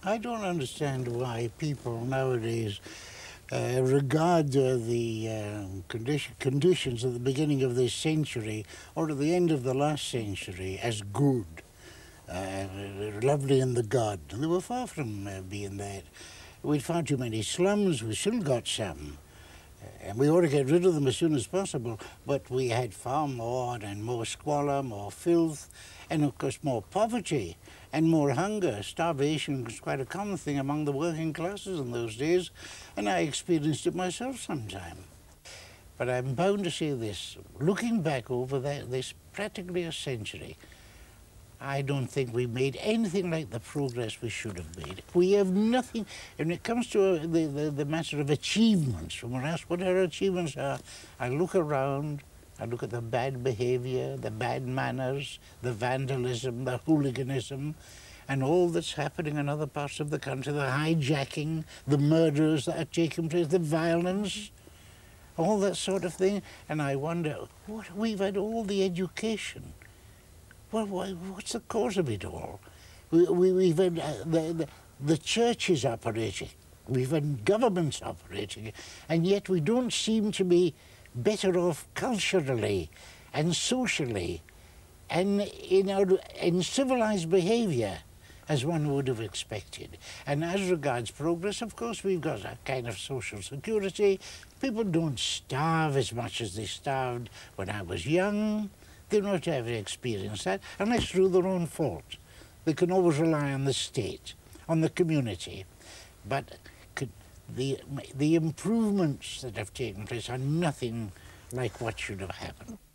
I don't understand why people nowadays regard the conditions at the beginning of this century or at the end of the last century as good, lovely in the garden. They were far from being that. We'd far too many slums. We still got some. And we ought to get rid of them as soon as possible, but we had far more and more squalor, more filth, and of course more poverty and more hunger. Starvation was quite a common thing among the working classes in those days, and I experienced it myself sometime. But I'm bound to say this, looking back over this practically a century, I don't think we made anything like the progress we should have made. We have nothing, when it comes to the matter of achievements, when we're asked what our achievements are, I look around, I look at the bad behaviour, the bad manners, the vandalism, the hooliganism, and all that's happening in other parts of the country, the hijacking, the murders that are taking place, the violence, all that sort of thing, and I wonder, we've had all the education. Well, what's the cause of it all? We've had the churches operating, we've had governments operating, and yet we don't seem to be better off culturally and socially and in civilized behaviour as one would have expected. And as regards progress, of course, we've got a kind of social security. People don't starve as much as they starved when I was young. They don't ever experience that unless through their own fault. They can always rely on the state, on the community. But the improvements that have taken place are nothing like what should have happened.